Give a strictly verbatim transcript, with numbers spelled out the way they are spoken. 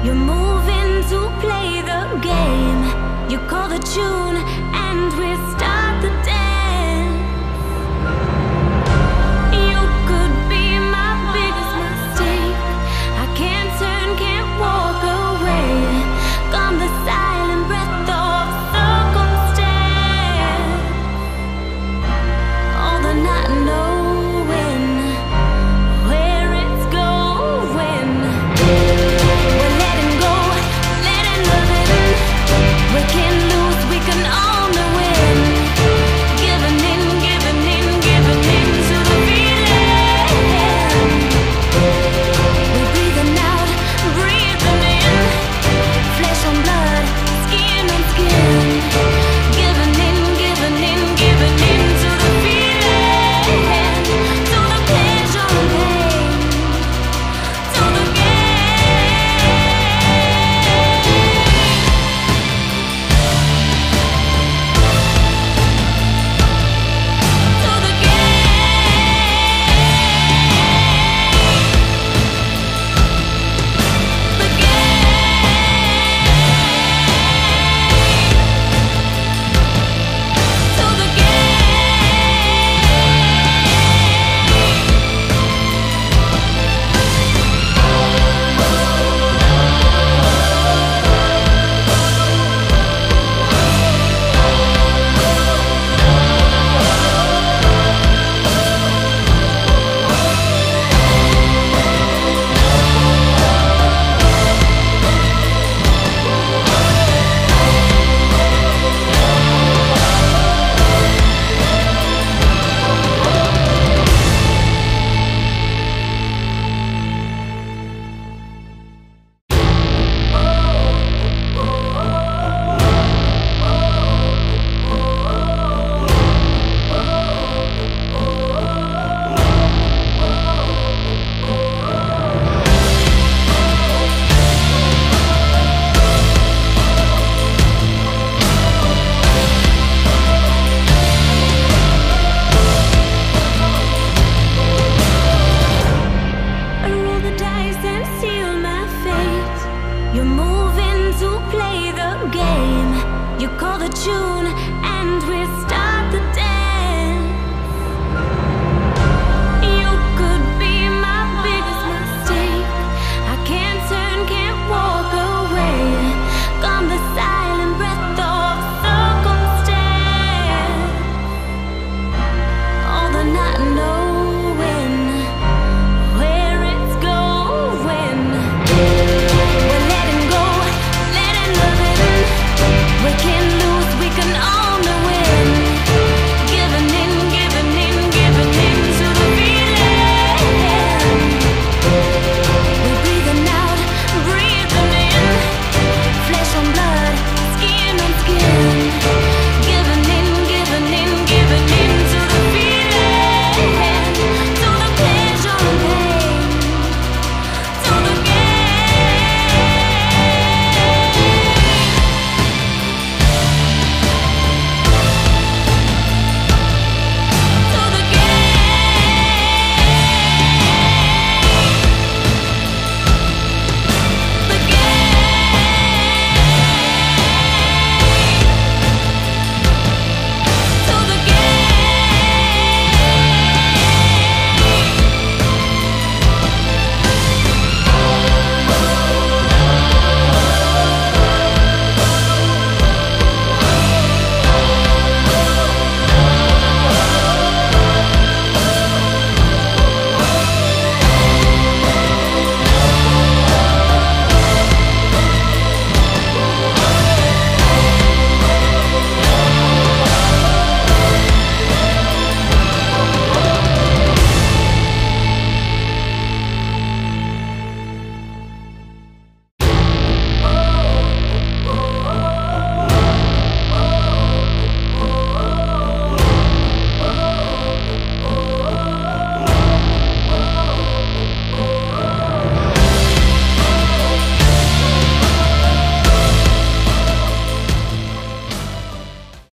You're moving to play the game. You call the tune and we start the dance. You could be my biggest mistake. I can't turn, can't walk away. Gone the silent breath of circumstance. All the not knowing where it's going. We're letting go, letting love in. We can lose, we can only win. Giving in, giving in, giving in to the feeling. We're breathing out, breathing in. Flesh on blood, skin on skin. Giving in, giving in, giving in to the feeling. To the pleasure and pain. To the game. To the game. The game. To the I roll the dice and seal my fate. You're moving to play the game. You call the tune and we